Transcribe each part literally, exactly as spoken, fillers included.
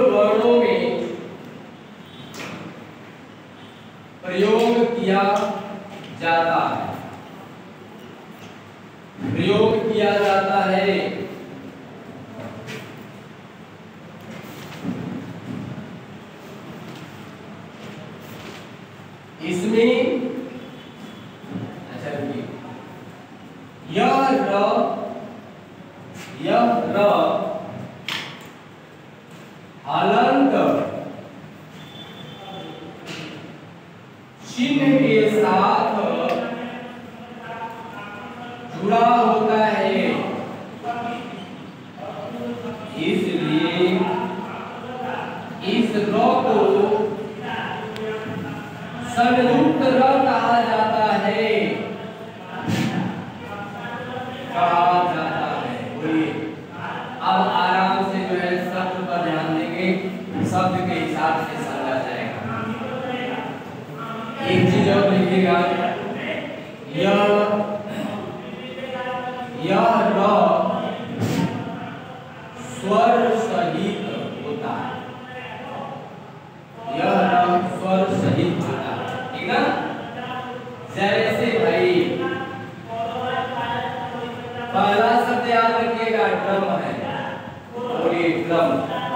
वर्णों में प्रयोग किया जाता है, प्रयोग किया जाता है। इसमें अच्छा रुकिए, यह र यह र हलंत चिन्ह के साथ जुड़ा होता है, इसलिए इस र को संयुक्त र कहा जाता है, कहा जाता है। बोलिए, अब आराम से जो है शब्द पर ध्यान देंगे, शब्द के हिसाब से समझा जाएगा। एक चीज और लिखिएगा, यह यह र स्वर सहित होता है, यह र स्वर सहित होता है, ठीक ना। जैसे भाई पहला शब्द याद रखिएगा, ड्रम है, बोलिए ड्रम।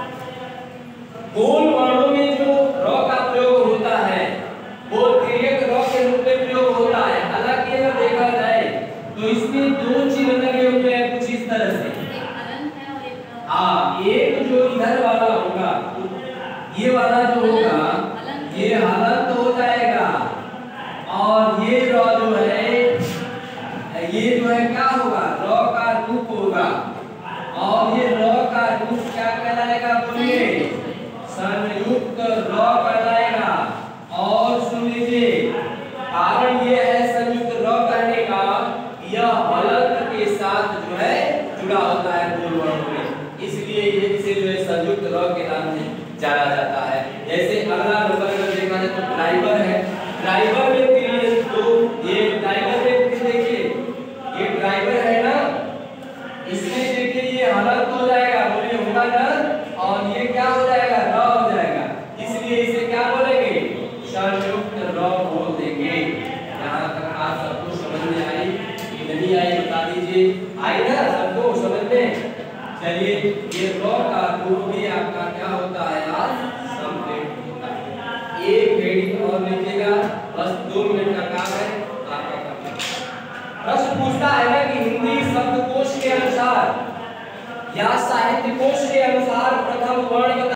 बोल वर्णों में जो र का प्रयोग होता है वो तिर्यक र के रूप में प्रयोग होता है। हालांकि अगर देखा जाए तो इसमें दो चिन्ह लगे हुए हैं कुछ इस तरह से, हाँ, एक जो इधर वाला होगा, ये वाला जो होगा ये हलंत हो जाएगा, और ये र जो है ये जो है क्या होगा, र का रूप होगा, और ये र का रूप क्या कहलाएगा, बोलिए संयुक्त र कहलाएगा। और सुन लीजिए, कारण ये है संयुक्त र कहने का, यह हलंत के साथ जो है जुड़ा होता है बोल वर्णों में, इसलिए ये इसे जो है संयुक्त र के नाम से जाना जाता है। जैसे अगला नंबर अगर देखा जाए तो ड्राइवर है, ड्राइवर में फिर तो ये ड्राइवर में फिर देखिए ये ड्राइवर है ना, इसमें देखिए ये हलंत हो जाएगा, बोलिए होगा ना, और ये क्या हो जाएगा, र हो जाएगा, इसलिए इसे क्या बोलेंगे, संयुक्त र बोल देंगे। यहाँ तक आप सबको समझ में आई कि नहीं आई, बता दीजिए, आई ना सबको समझ में। चलिए, ये र का रूप भी आपका क्या होता है, आज कंप्लीट होता है। एक हेडिंग और लिखिएगा, बस दो मिनट का काम है आपका काम। प्रश्न पूछता है ना कि हिंदी शब्दकोश के अनुसार या साहित्य कोश के अनुसार प्रथम वर्ण